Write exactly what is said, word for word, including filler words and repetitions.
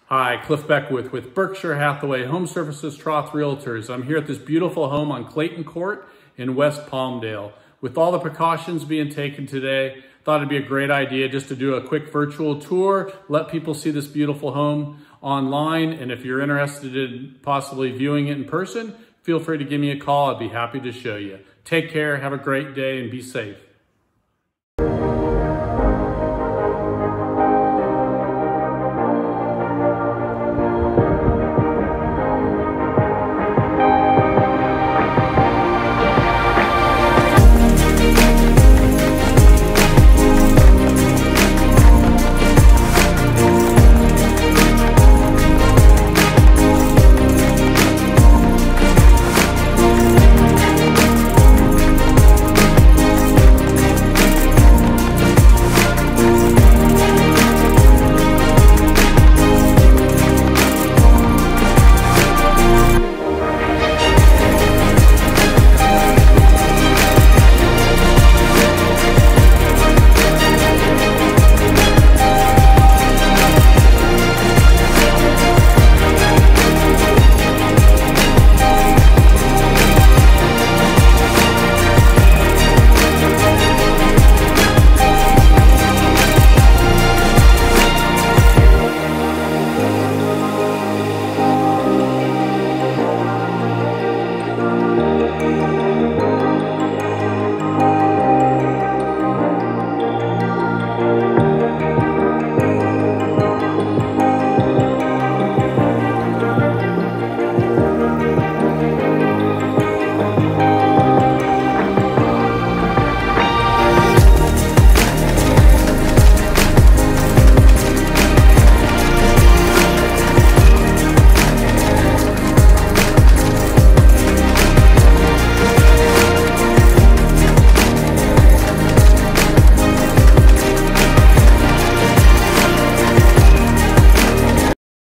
Hi, Cliff Beckwith with Berkshire Hathaway Home Services Troth Realtors. I'm here at this beautiful home on Clayton Court in West Palmdale. With all the precautions being taken today, thought it'd be a great idea just to do a quick virtual tour, let people see this beautiful home online. And if you're interested in possibly viewing it in person, feel free to give me a call. I'd be happy to show you. Take care, have a great day, and be safe.